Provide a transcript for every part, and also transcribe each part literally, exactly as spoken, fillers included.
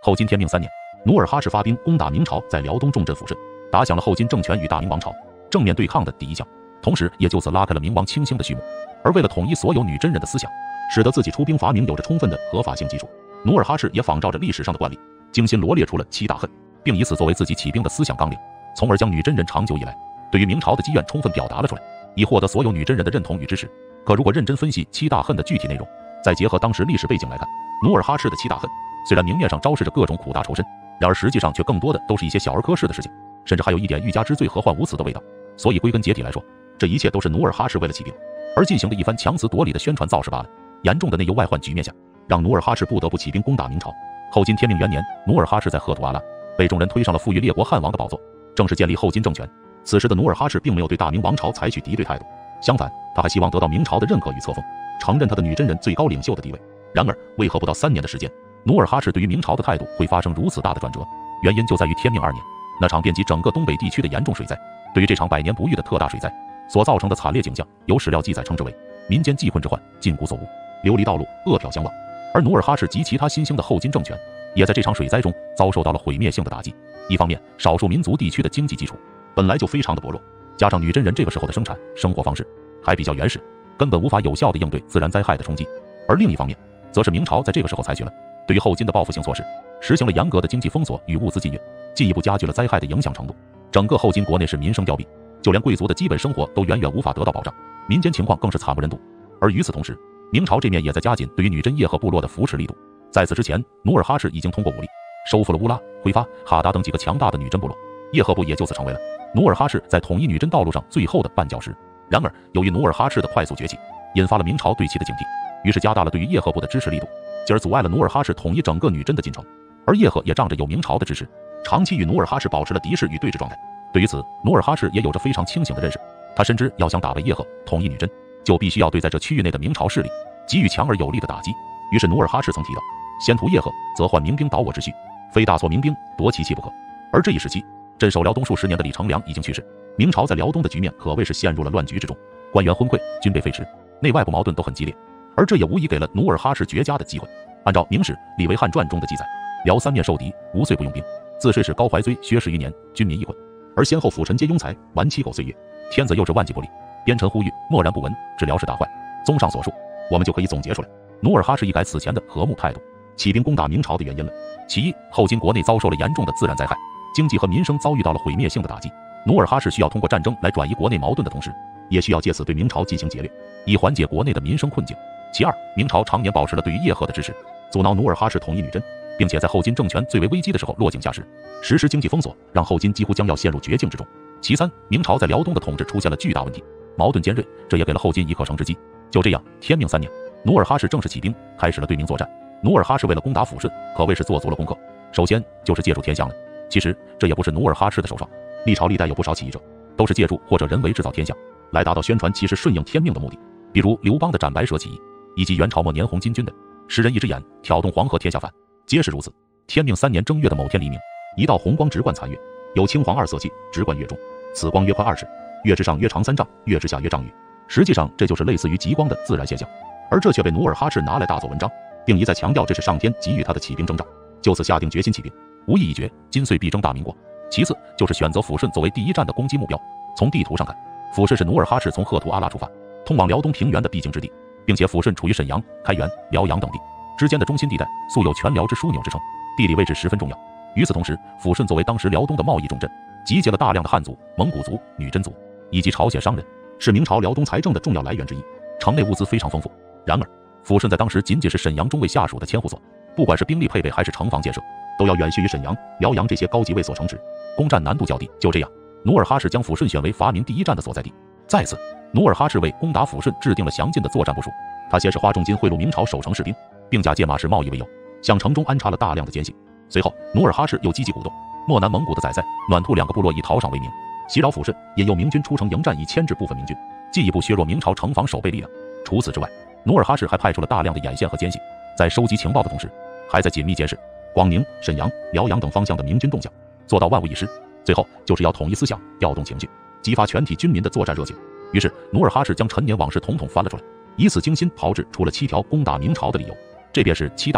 后金天命三年，努尔哈赤发兵攻打明朝在辽东重镇抚顺，打响了后金政权与大明王朝正面对抗的第一枪，同时也就此拉开了明王清兴的序幕。而为了统一所有女真人的思想，使得自己出兵伐明有着充分的合法性基础，努尔哈赤也仿照着历史上的惯例，精心罗列出了七大恨，并以此作为自己起兵的思想纲领，从而将女真人长久以来对于明朝的积怨充分表达了出来，以获得所有女真人的认同与支持。可如果认真分析七大恨的具体内容，再结合当时历史背景来看，努尔哈赤的七大恨虽然明面上昭示着各种苦大仇深，然而实际上却更多的都是一些小儿科式的事情，甚至还有一点欲加之罪何患无辞的味道。所以归根结底来说，这一切都是努尔哈赤为了起兵而进行的一番强词夺理的宣传造势罢了。严重的内忧外患局面下，让努尔哈赤不得不起兵攻打明朝。后金天命元年，努尔哈赤在赫图阿拉被众人推上了富裕列国汉王的宝座，正式建立后金政权。此时的努尔哈赤并没有对大明王朝采取敌对态度，相反，他还希望得到明朝的认可与册封，承认他的女真人最高领袖的地位。然而为何不到三年的时间，努尔哈赤对于明朝的态度会发生如此大的转折？原因就在于天命二年那场遍及整个东北地区的严重水灾。对于这场百年不遇的特大水灾所造成的惨烈景象，有史料记载称之为民间饥困之患，尽古所无，流离道路，饿殍相望。而努尔哈赤及其他新兴的后金政权也在这场水灾中遭受到了毁灭性的打击。一方面，少数民族地区的经济基础本来就非常的薄弱，加上女真人这个时候的生产生活方式还比较原始，根本无法有效地应对自然灾害的冲击。而另一方面，则是明朝在这个时候采取了对于后金的报复性措施，实行了严格的经济封锁与物资禁运，进一步加剧了灾害的影响程度。整个后金国内是民生凋敝，就连贵族的基本生活都远远无法得到保障，民间情况更是惨不忍睹。而与此同时，明朝这面也在加紧对于女真叶赫部落的扶持力度。在此之前，努尔哈赤已经通过武力收复了乌拉、辉发、哈达等几个强大的女真部落，叶赫部也就此成为了努尔哈赤在统一女真道路上最后的绊脚石。然而，由于努尔哈赤的快速崛起，引发了明朝对其的警惕，于是加大了对于叶赫部的支持力度，进而阻碍了努尔哈赤统一整个女真的进程。而叶赫也仗着有明朝的支持，长期与努尔哈赤保持了敌视与对峙状态。对于此，努尔哈赤也有着非常清醒的认识，他深知要想打败叶赫、统一女真，就必须要对在这区域内的明朝势力给予强而有力的打击。于是努尔哈赤曾提到，先屠叶赫，则换民兵倒我之绪，非大错民兵夺其气不可。而这一时期，镇守辽东数十年的李成梁已经去世，明朝在辽东的局面可谓是陷入了乱局之中，官员昏聩，军备废弛，内外部矛盾都很激烈。而这也无疑给了努尔哈赤绝佳的机会。按照《明史·李维汉传》中的记载，辽三面受敌，无岁不用兵。自税使高怀绥削十余年，军民易困，而先后辅臣皆庸才，玩七狗岁月。天子又是万计不利，边臣呼吁，默然不闻，致辽氏大坏。综上所述，我们就可以总结出来，努尔哈赤一改此前的和睦态度，起兵攻打明朝的原因了。其一，后金国内遭受了严重的自然灾害，经济和民生遭遇到了毁灭性的打击。努尔哈赤需要通过战争来转移国内矛盾的同时，也需要借此对明朝进行劫掠，以缓解国内的民生困境。其二，明朝常年保持了对于叶赫的支持，阻挠努尔哈赤统一女真，并且在后金政权最为危机的时候落井下石，实施经济封锁，让后金几乎将要陷入绝境之中。其三，明朝在辽东的统治出现了巨大问题，矛盾尖锐，这也给了后金一可乘之机。就这样，天命三年，努尔哈赤正式起兵，开始了对明作战。努尔哈赤为了攻打抚顺，可谓是做足了功课。首先就是借助天象了。其实这也不是努尔哈赤的首创，历朝历代有不少起义者都是借助或者人为制造天象，来达到宣传其实顺应天命的目的。比如刘邦的斩白蛇起义，以及元朝末年红巾军的十人一只眼挑动黄河天下反，皆是如此。天命三年正月的某天黎明，一道红光直贯残月，有青黄二色气直贯月中，此光约宽二尺，月之上约长三丈，月之下约丈余。实际上这就是类似于极光的自然现象，而这却被努尔哈赤拿来大做文章，并一再强调这是上天给予他的起兵征兆，就此下定决心起兵，无意已决，今岁必争大明国。其次就是选择抚顺作为第一站的攻击目标。从地图上看，抚顺是努尔哈赤从赫图阿拉出发，通往辽东平原的必经之地，并且抚顺处于沈阳、开原、辽阳等地之间的中心地带，素有全辽之枢纽之称，地理位置十分重要。与此同时，抚顺作为当时辽东的贸易重镇，集结了大量的汉族、蒙古族、女真族以及朝鲜商人，是明朝辽东财政的重要来源之一，城内物资非常丰富。然而抚顺在当时仅仅是沈阳中卫下属的千户所，不管是兵力配备还是城防建设，都要远逊于沈阳、辽阳这些高级卫所城池，攻占难度较低。就这样，努尔哈赤将抚顺选为伐明第一站的所在地。再次，努尔哈赤为攻打抚顺制定了详尽的作战部署。他先是花重金贿赂明朝守城士兵，并假借马氏贸易为由，向城中安插了大量的奸细。随后，努尔哈赤又积极鼓动漠南蒙古的宰塞、暖兔两个部落以讨赏为名，袭扰抚顺，引诱明军出城迎战，以牵制部分明军，进一步削弱明朝城防守备力量。除此之外，努尔哈赤还派出了大量的眼线和奸细，在收集情报的同时，还在紧密监视广宁、沈阳、辽阳等方向的明军动向，做到万无一失。最后就是要统一思想，调动情绪，激发全体军民的作战热情。于是努尔哈赤将陈年往事统统翻了出来，以此精心炮制出了七条攻打明朝的理由，这便是七大恨。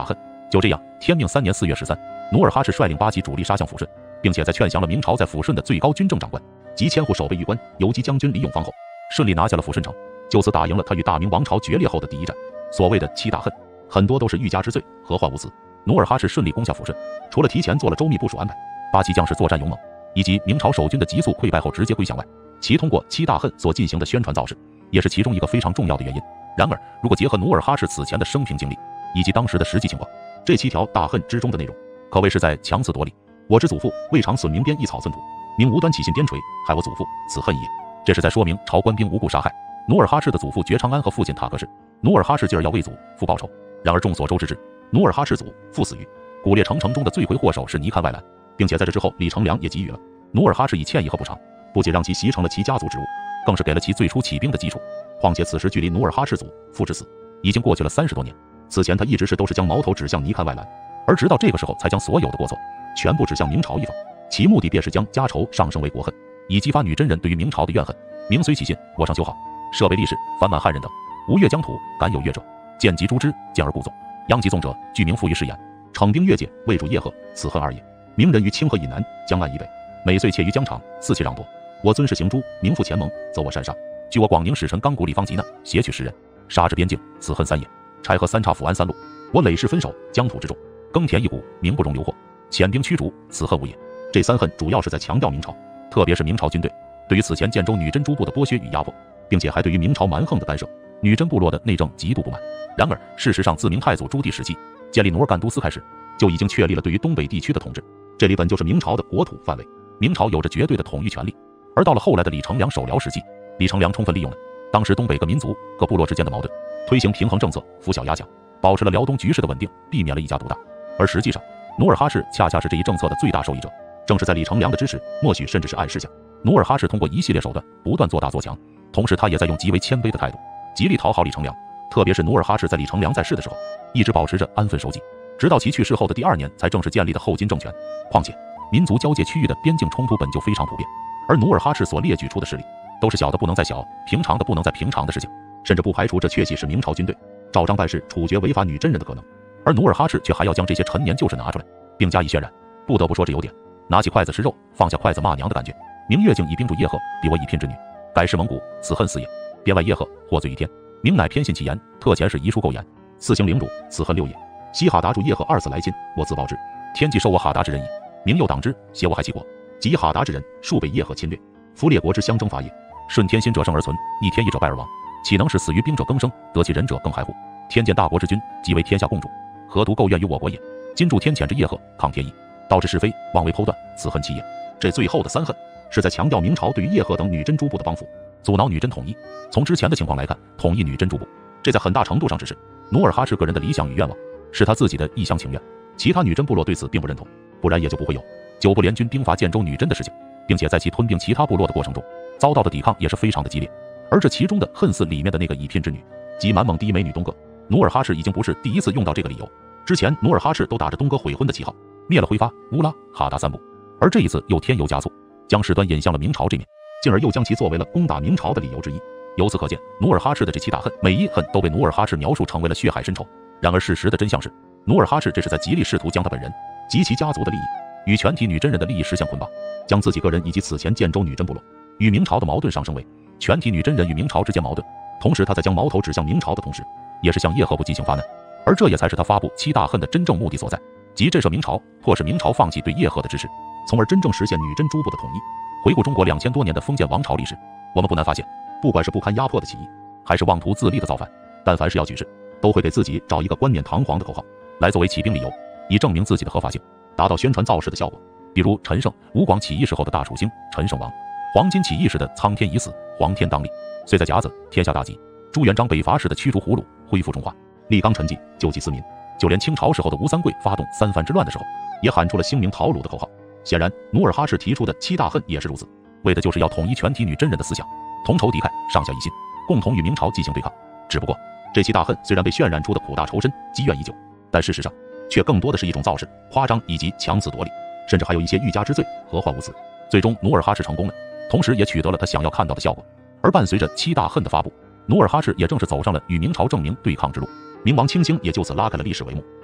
就这样，天命三年四月十三，努尔哈赤率领八旗主力杀向抚顺，并且在劝降了明朝在抚顺的最高军政长官及千户守备御官游击将军李永芳后，顺利拿下了抚顺城，就此打赢了他与大明王朝决裂后的第一战。所谓的七大恨，很多都是欲加之罪，何患无辞。努尔哈赤顺利攻下抚顺，除了提前做了周密部署安排，八旗将士作战勇猛，以及明朝守军的急速溃败后直接归降外，其通过七大恨所进行的宣传造势，也是其中一个非常重要的原因。然而，如果结合努尔哈赤此前的生平经历以及当时的实际情况，这七条大恨之中的内容，可谓是在强词夺理。我之祖父未尝损民边一草寸土，明无端起信边陲，害我祖父，此恨也。这是在说明朝官兵无故杀害努尔哈赤的祖父觉长安和父亲塔克氏。努尔哈赤继而要为祖父报仇，然而众所周知之，努尔哈赤祖父死于古列城城中的罪魁祸首是尼堪外兰，并且在这之后，李成梁也给予了努尔哈赤以歉意和补偿，不仅让其袭成了其家族之物，更是给了其最初起兵的基础。况且此时距离努尔哈赤祖父之死已经过去了三十多年，此前他一直是都是将矛头指向尼堪外兰，而直到这个时候才将所有的过错全部指向明朝一方，其目的便是将家仇上升为国恨，以激发女真人对于明朝的怨恨。明虽起信，我上修好，设备力士，反满汉人等，无越疆土，敢有越者，见及诛之，见而故纵。殃及纵者，据明复于誓言，惩兵越界，未主叶赫，此恨二也。明人于清河以南，江岸以北，每岁窃于疆场，肆其攘夺。我尊士行诛，明复前盟，走我山上。据我广宁使臣冈古里方吉纳，挟取十人，杀至边境，此恨三也。柴河三岔，抚安三路，我累世分守疆土之中，耕田一谷，民不容流祸，遣兵驱逐，此恨五也。这三恨主要是在强调明朝，特别是明朝军队对于此前建州女真诸部的剥削与压迫，并且还对于明朝蛮横的干涉，女真部落的内政极度不满。然而，事实上自明太祖朱棣时期建立努尔干都司开始，就已经确立了对于东北地区的统治，这里本就是明朝的国土范围，明朝有着绝对的统御权力。而到了后来的李成梁守辽时期，李成梁充分利用了当时东北各民族各部落之间的矛盾，推行平衡政策，扶小压强，保持了辽东局势的稳定，避免了一家独大。而实际上，努尔哈赤恰恰是这一政策的最大受益者。正是在李成梁的支持，默许甚至是暗示下，努尔哈赤通过一系列手段不断做大做强，同时他也在用极为谦卑的态度极力讨好李成梁。特别是努尔哈赤在李成梁在世的时候，一直保持着安分守己，直到其去世后的第二年才正式建立的后金政权。况且民族交界区域的边境冲突本就非常普遍，而努尔哈赤所列举出的事例都是小的不能再小，平常的不能再平常的事情，甚至不排除这确系是明朝军队照章办事、处决违法女真人的可能。而努尔哈赤却还要将这些陈年旧事拿出来，并加以渲染。不得不说，这有点拿起筷子吃肉，放下筷子骂娘的感觉。明越境以兵助叶赫，比我以聘之女，改是蒙古，此恨四也。边外叶赫，获罪于天。明乃偏信其言，特遣使遗书构言，四行领主，此恨六也。西哈达助叶赫二次来侵，我自报之，天既收我哈达之人矣。明又党之，挟我害其国，及哈达之人数被叶赫侵略，夫列国之相争伐也。顺天心者生而存，逆天意者败而亡，岂能使死于兵者更生，得其仁者更害乎？天见大国之君，即为天下共主，何独构怨于我国也？今助天谴之叶赫，抗天意，导致是非，妄为剖断，此恨七也。这最后的三恨，是在强调明朝对于叶赫等女真诸部的帮扶，阻挠女真统一。从之前的情况来看，统一女真诸部，这在很大程度上只是努尔哈赤个人的理想与愿望，是他自己的一厢情愿，其他女真部落对此并不认同，不然也就不会有九部联军兵伐建州女真的事情，并且在其吞并其他部落的过程中，遭到的抵抗也是非常的激烈。而这其中的恨四里面的那个以聘之女，即满蒙第一美女东哥，努尔哈赤已经不是第一次用到这个理由，之前努尔哈赤都打着东哥悔婚的旗号，灭了辉发、乌拉、哈达三部，而这一次又添油加醋，将事端引向了明朝这面，进而又将其作为了攻打明朝的理由之一。由此可见，努尔哈赤的这七大恨，每一恨都被努尔哈赤描述成为了血海深仇。然而事实的真相是，努尔哈赤这是在极力试图将他本人及其家族的利益与全体女真人的利益实现捆绑，将自己个人以及此前建州女真部落与明朝的矛盾上升为全体女真人与明朝之间矛盾。同时他在将矛头指向明朝的同时，也是向叶赫部进行发难，而这也才是他发布七大恨的真正目的所在，即震慑明朝，迫使明朝放弃对叶赫的支持，从而真正实现女真诸部的统一。回顾中国两千多年的封建王朝历史，我们不难发现，不管是不堪压迫的起义，还是妄图自立的造反，但凡是要举事，都会给自己找一个冠冕堂皇的口号来作为起兵理由，以证明自己的合法性，达到宣传造势的效果。比如陈胜、吴广起义时候的大楚兴、陈胜王；黄巾起义时的苍天已死，黄天当立；岁在甲子，天下大吉；朱元璋北伐时的驱逐胡虏，恢复中华；立纲陈纪，救济思民；就连清朝时候的吴三桂发动三藩之乱的时候，也喊出了兴明讨虏的口号。显然，努尔哈赤提出的七大恨也是如此，为的就是要统一全体女真人的思想，同仇敌忾，上下一心，共同与明朝进行对抗。只不过，这七大恨虽然被渲染出的苦大仇深、积怨已久，但事实上却更多的是一种造势、夸张以及强词夺理，甚至还有一些欲加之罪，何患无辞。最终，努尔哈赤成功了，同时也取得了他想要看到的效果。而伴随着七大恨的发布，努尔哈赤也正式走上了与明朝正名对抗之路，明王清兴也就此拉开了历史帷幕。